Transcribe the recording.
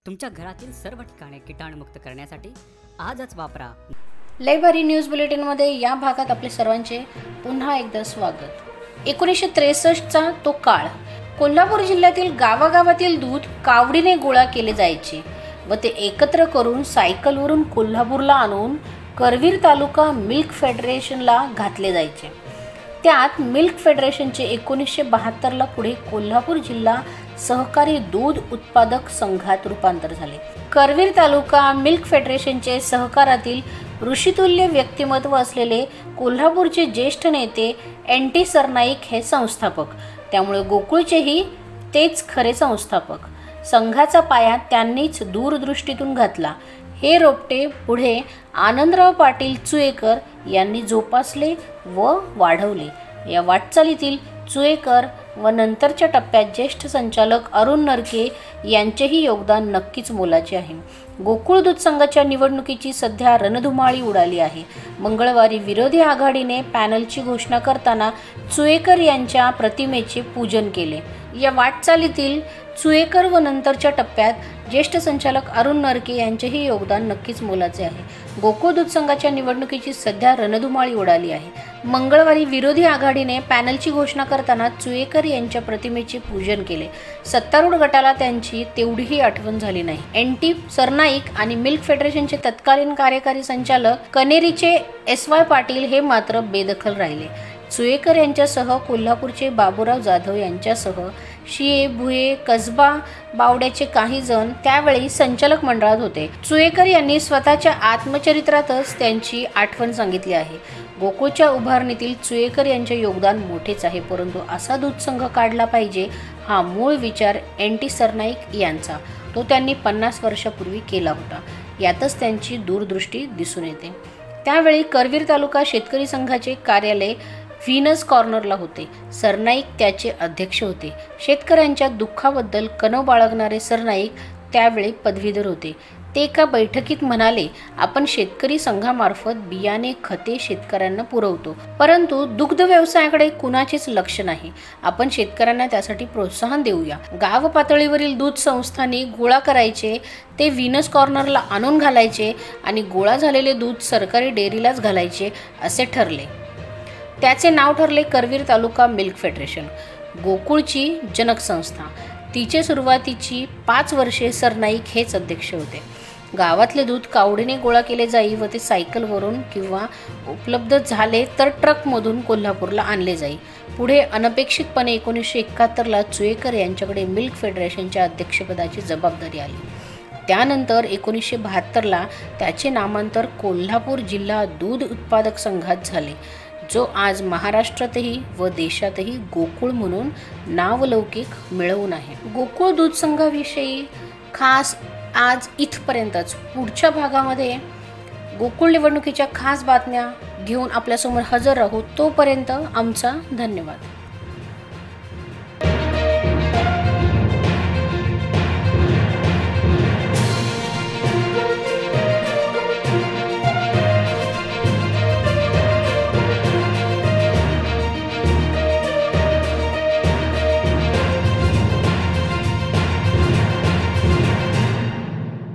तुमच्या घरातील सर्व ठिकाणे कीटाणुमुक्त करण्यासाठी आजच वापरा लय भारी न्यूज बुलेटिनमध्ये या भागात आपले सर्वांचे पुन्हा एकदा स्वागत। 1963चा तो काळ। कोल्हापूर जिल्ह्यातील गावागावातील दूध कावडीने गोळा केले जायचे व ते एकत्र करून सायकलवरून कोल्हापूरला आणून करवीर तालुका मिल्क फेडरेशनला घातले जायचे। त्यात मिल्क फेडरेशनचे 1972ला पुढे कोल्हापूर जिल्हा सहकारी दूध उत्पादक संघात रूपांतर झाले। करवीर तालुका मिल्क फेडरेशनचे सहकारातील ऋषितुल्य व्यक्तिमत्व असलेले कोल्हापूरचे ज्येष्ठ नेते NT सरनाईक हे संस्थापक, त्यामुळे गोकुळचेही तेच खरे संस्थापक। संघाचा पाया त्यांनीच दूरदृष्टीतून घातला। हे रोपटे पुढे आनंदराव पाटील चुएकर यांनी जोपासले व वाढवले। या वाटचालीतील चुएकर व नंतरच्या टप्प्यात ज्येष्ठ संचालक अरुण नरके यांचेही योगदान नक्कीच मोलाचे आहे। गोकुळ दूध संघाच्या निवडणुकीची सध्या रणधुमाळी उडाली आहे। मंगळवारी विरोधी आघाडीने पॅनलची घोषणा करताना चुएकर यांच्या प्रतिमेचे पूजन केले। या वाटचालीतील चुएकर व नंतरच्या टप्प्यात ज्येष्ठ संचालक अरुण नरके यांचेही योगदान नक्कीच मोलाचे आहे। गोकुळ दूध संघाच्या निवडणुकीची सध्या रणधुमाळी उडाली आहे। मंगळवारी विरोधी आघाडीने पॅनलची घोषणा करताना चुएकर यांच्या प्रतिमेचे पूजन केले। सत्तारूढ गटाला त्यांची तेवढीही आठवण झाली नाही। NT सरनाईक आणि मिल्क फेडरेशनचे तत्कालीन कार्यकारी संचालक कनेरीचे SY पाटील हे मात्र बेदखल राहिले। चुएकर यांच्यासह कोल्हापूरचे बाबूराव जाधव यांच्यासह शिये भुये कसबा बावड्याचे काही जण त्यावेळी संचालक मंडळात होते। चुएकर यांनी स्वतःच्या आत्मचरित्रातच त्यांची आठवण सांगितली आहे। गोकुळच्या उभारणीतील चुएकर यांचे योगदान मोठेच आहे, परंतु असा दूध संघ काढला पाहिजे हा मूळ विचार NT सरनाईक यांचा, तो त्यांनी 50 वर्षापूर्वी केला होता। यातच त्यांची दूरदृष्टी दिसून येते। त्यावेळी करवीर तालुका शेतकरी संघाचे कार्यालय व्हीनस कॉर्नरला होते। सरनाईक त्याचे अध्यक्ष होते। शेतकऱ्यांच्या दुःखाबद्दल कणव बाळगणारे सरनाईक त्यावेळी पदवीधर होते। ते एका बैठकीत म्हणाले, आपण शेतकरी संघामार्फत बियाणे खते शेतकऱ्यांना पुरवतो, परंतु दुग्ध व्यवसायाकडे कुणाचेच लक्ष नाही। आपण शेतकऱ्यांना त्यासाठी प्रोत्साहन देऊया। गाव पातळीवरील दूध संस्थांनी गोळा करायचे, ते व्हीनस कॉर्नरला आणून घालायचे आणि गोळा झालेले दूध सरकारी डेअरीलाच घालायचे असे ठरले। त्याचे नाव ठरले करवीर तालुका मिल्क फेडरेशन। गोकुळची जनक संस्था। तिचे सुरुवातीची 5 वर्षे सरनाईक हेच अध्यक्ष होते। गावातले दूध कावडीने गोळा केले जाई व ते सायकलवरून किंवा उपलब्ध झाले तर ट्रकमधून कोल्हापूरला आणले जाई। पुढे अनपेक्षितपणे 1971ला चुएकर यांच्याकडे मिल्क फेडरेशनच्या अध्यक्षपदाची जबाबदारी आली। त्यानंतर 1972ला त्याचे नामांतर कोल्हापूर जिल्हा दूध उत्पादक संघात झाले, जो आज महाराष्ट्रातही व देशातही गोकुळ म्हणून नावलौकिक मिळवून आहे। गोकुळ दूध संघाविषयी खास आज इथपर्यंतच। पुढच्या भागामध्ये गोकुळ निवडणुकीच्या खास बातम्या घेऊन आपल्यासमोर हजर राहू। तोपर्यंत आमचा धन्यवाद।